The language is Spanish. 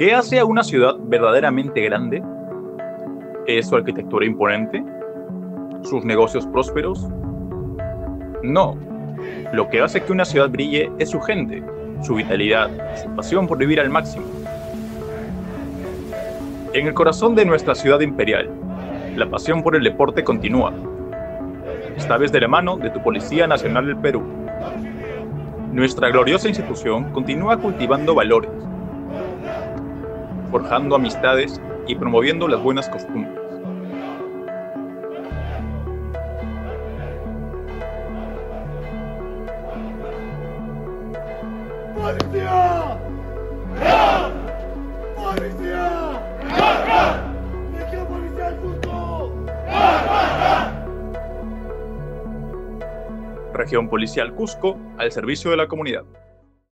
¿Qué hace a una ciudad verdaderamente grande? ¿Es su arquitectura imponente? ¿Sus negocios prósperos? No. Lo que hace que una ciudad brille es su gente, su vitalidad, su pasión por vivir al máximo. En el corazón de nuestra ciudad imperial, la pasión por el deporte continúa. Esta vez de la mano de tu Policía Nacional del Perú. Nuestra gloriosa institución continúa cultivando valores, forjando amistades y promoviendo las buenas costumbres. ¡Policía! ¡Ja! ¡Policía! ¡Ja! ¡Región Policial Cusco! Región Policial Cusco, al servicio de la comunidad.